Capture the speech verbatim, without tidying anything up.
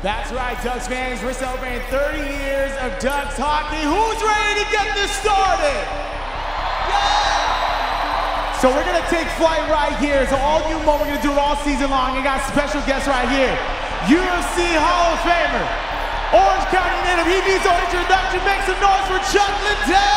That's right, Ducks fans. We're celebrating thirty years of Ducks hockey. Who's ready to get this started? Yeah! So we're gonna take flight right here. So all you know, we're gonna do it all season long. I got special guests right here. U F C Hall-of-Famer, Orange County native. He needs no introduction. Make some noise for Chuck Liddell.